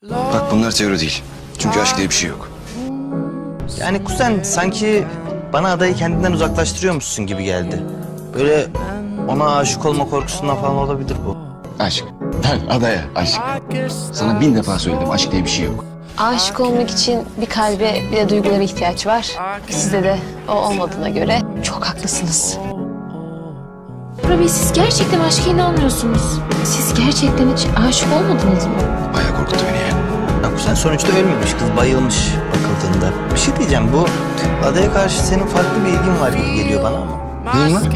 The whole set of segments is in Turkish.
Bak bunlar teori değil. Çünkü aşk diye bir şey yok. Yani kuzen sanki bana adayı kendinden uzaklaştırıyormuşsun gibi geldi. Böyle ona aşık olma korkusundan falan olabilir bu. Aşk. Adaya aşk. Sana 1000 defa söyledim, aşk diye bir şey yok. Aşık olmak için bir kalbe bir de duygulara ihtiyaç var. Sizde de o olmadığına göre çok haklısınız. Bora Bey, siz gerçekten aşka inanmıyorsunuz. Siz gerçekten hiç aşık olmadınız mı? Bayağı korkuttu beni ya. Ya kuzen sonuçta ölmemiş, kız bayılmış bakıldığında. Bir şey diyeceğim, bu adaya karşı senin farklı bir ilgin var gibi geliyor bana ama. Neyin var?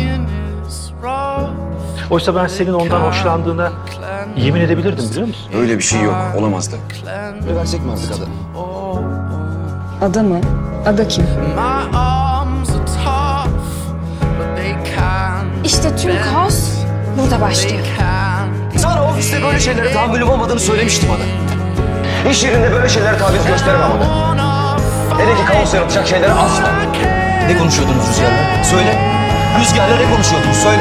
Oysa ben senin ondan hoşlandığına yemin edebilirdim, biliyor musun? Öyle bir şey yok, olamazdı. Versek mi artık adını? Ada mı? Ada kim? İşte tüm kaos burada başlıyor. Sana ofiste böyle şeylere tahammülüm olmadığını söylemiştim bana. İş yerinde böyle şeylere taviz gösteremem bana. Hele ki kaos yaratacak şeylere asla. Ne konuşuyordunuz Rüzgar'la? Söyle. Rüzgar'la ne konuşuyordunuz? Söyle.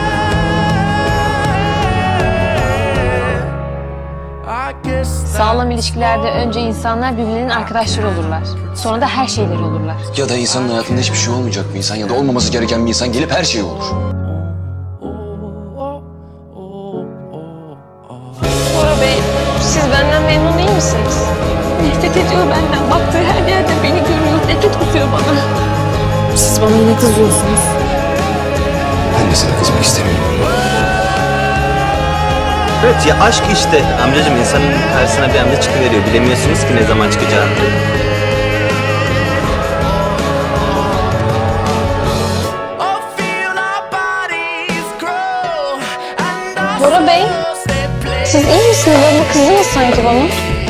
Sağlam ilişkilerde önce insanlar birbirlerinin arkadaşları olurlar. Sonra da her şeyleri olurlar. Ya da insanın hayatında hiçbir şey olmayacak bir insan ya da olmaması gereken bir insan gelip her şey olur. Bora Bey, siz benden memnun değil misiniz? Nefret ediyor benden. Baktığı her yerde beni görüyor. Nefret kusuyor bana. Siz bana yine kızıyorsunuz. Ben de sana kızmak istemiyorum. Evet ya, aşk işte amcacığım, insanın karşısına bir anda çıkıveriyor. Bilemiyorsunuz ki ne zaman çıkacağını. Bora Bey, siz iyi misiniz? Böyle kızdınız sanki bana.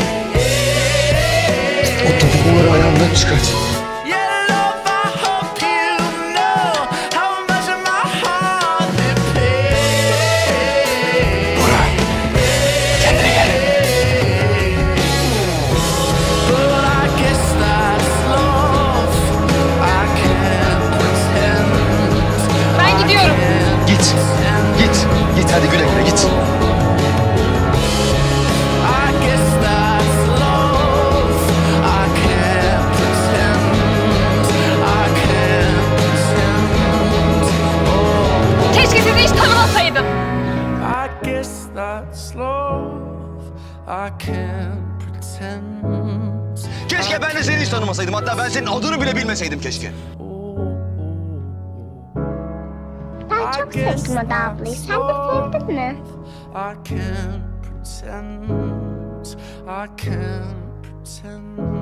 O topukları ayağımdan çıkart. Bora, kendine gel. Ben gidiyorum. Git, git, git hadi güle güle git. Keşke sizi hiç tanımasaydım. Keşke ben de seni hiç tanımasaydım. Hatta ben senin adını bile bilmeseydim keşke. Ben çok sevdim Ada ablayı. Sen de sevdin mi? I can't pretend